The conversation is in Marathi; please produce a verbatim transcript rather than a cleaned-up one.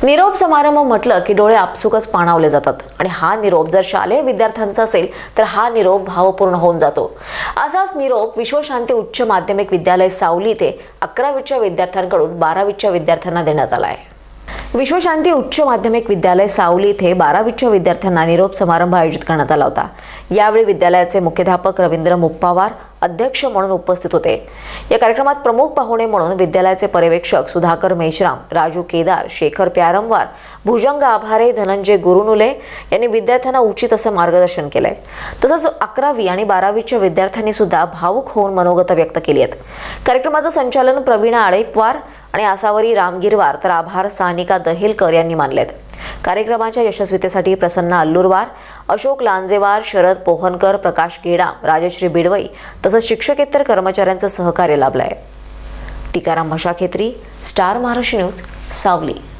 निरोप समारंभ म्हटलं की डोळे आपसुकच पाणावले जातात आणि हा निरोप जर शालेय विद्यार्थ्यांचा असेल तर हा निरोप भावपूर्ण होऊन जातो। असाच निरोप विश्वशांती उच्च माध्यमिक विद्यालय सावली येथे अकरावीच्या विद्यार्थ्यांकडून बारावीच्या विद्यार्थ्यांना देण्यात आला आहे। विश्वशांती उच्च माध्यमिक विद्यालय सावली येथे बारावीच्या विद्यार्थ्यांना निरोप समारंभ आयोजित करण्यात आला होता। यावेळी विद्यालयाचे मुख्याध्यापक रवींद्र मुप्पावार अध्यक्ष म्हणून उपस्थित होते। या कार्यक्रमात प्रमुख पाहुणे म्हणून विद्यालयाचे पर्यवेक्षक सुधाकर मेश्राम, राजू केदार, शेखर प्यारमवार, भुजंग आभारे, धनंजय गुरुनुले यांनी विद्यार्थ्यांना उचित असं मार्गदर्शन केले। तसंच अकरावी आणि बारावीच्या विद्यार्थ्यांनी सुद्धा भावुक होऊन मनोगत व्यक्त केली आहेत। कार्यक्रमाचं संचालन प्रवीणा आळेपवार आणि आसावरी रामगिरवार तर आभार सानिका दहेलकर यांनी मानलेत। कार्यक्रमाच्या यशस्वीतेसाठी प्रसन्ना अल्लुरवार, अशोक लांजेवार, शरद पोहनकर, प्रकाश गेडा, राजश्री बिडवई तसंच शिक्षकेतर कर्मचाऱ्यांचं सहकार्य लाभलंय। टीकाराम भशाखेत्री, स्टार महाराष्ट्र न्यूज, सावली।